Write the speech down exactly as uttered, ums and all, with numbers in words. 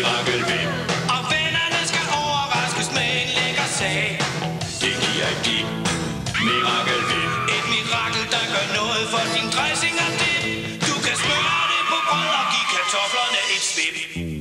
Mirakelvip. Og vennerne skal overraskes med en lækker sag. Det giver et dip. Mirakelvip. Et mirakel, der gør noget for din dressing og dip. Du kan smøre det på brød og give kartoflerne et svip.